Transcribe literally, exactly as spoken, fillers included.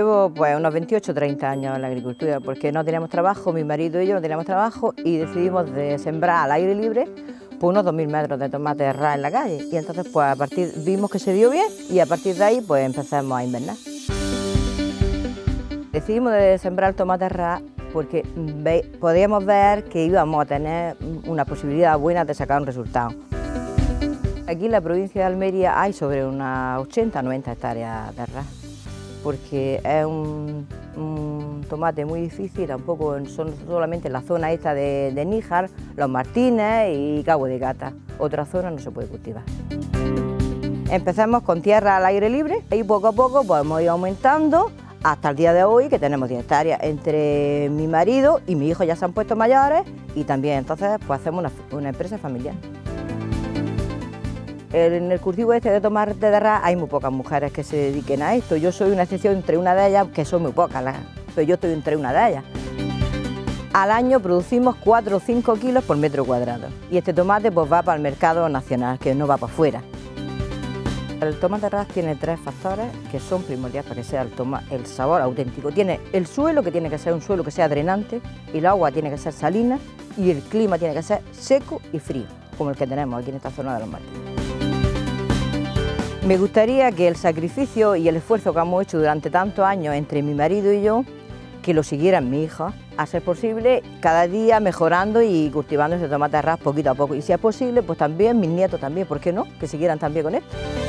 Llevo pues unos veintiocho o treinta años en la agricultura, porque no teníamos trabajo, mi marido y yo no teníamos trabajo y decidimos de sembrar al aire libre pues unos dos mil metros de tomate de ras en la calle. Y entonces pues a partir vimos que se dio bien y a partir de ahí pues empezamos a invernar. Decidimos de sembrar el tomate de ras porque ve, podíamos ver que íbamos a tener una posibilidad buena de sacar un resultado. Aquí en la provincia de Almería hay sobre unas ochenta o noventa hectáreas de ras, porque es un, un tomate muy difícil, tampoco son solamente la zona esta de, de Níjar, Los Martínez y Cabo de Gata. Otra zona no se puede cultivar. Empezamos con tierra al aire libre y poco a poco pues, hemos ido aumentando hasta el día de hoy, que tenemos diez hectáreas. Entre mi marido y mi hijo ya se han puesto mayores y también entonces pues, hacemos una, una empresa familiar. En el cultivo este de tomate de ras hay muy pocas mujeres que se dediquen a esto. Yo soy una excepción entre una de ellas, que son muy pocas, pero yo estoy entre una de ellas. Al año producimos cuatro o cinco kilos por metro cuadrado y este tomate pues, va para el mercado nacional, que no va para afuera. El tomate de ras tiene tres factores que son primordiales para que sea el, toma, el sabor auténtico. Tiene el suelo, que tiene que ser un suelo que sea drenante, y el agua tiene que ser salina, y el clima tiene que ser seco y frío, como el que tenemos aquí en esta zona de Los Martínez. Me gustaría que el sacrificio y el esfuerzo que hemos hecho durante tantos años entre mi marido y yo, que lo siguieran mis hijos, a ser posible, cada día mejorando y cultivando ese tomate de ras poquito a poco. Y si es posible, pues también mis nietos también, ¿por qué no? Que siguieran también con esto.